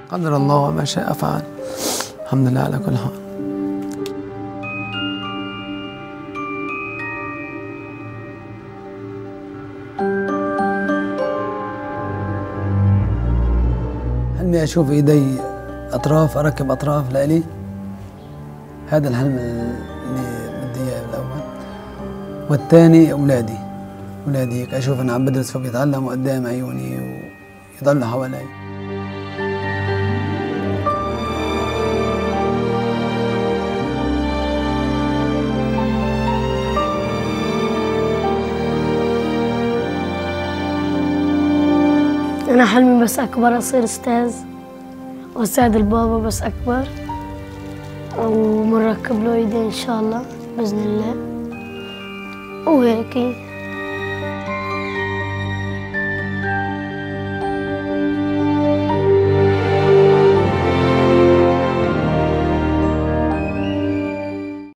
قدر الله وما شاء فعل. الحمد لله على كل حال. حلمي أشوف إيدي أطراف، أركب أطراف لإلي. هذا الحلم اللي بدي إياه الأول. والثاني أولادي هيك أشوف أنا عم بدرس فبيتعلموا قدام عيوني ويضلوا حوالي. أنا حلمي بس أكبر أصير أستاذ وأساعد البابا بس أكبر، ومركب له إيدي إن شاء الله بإذن الله وهيك.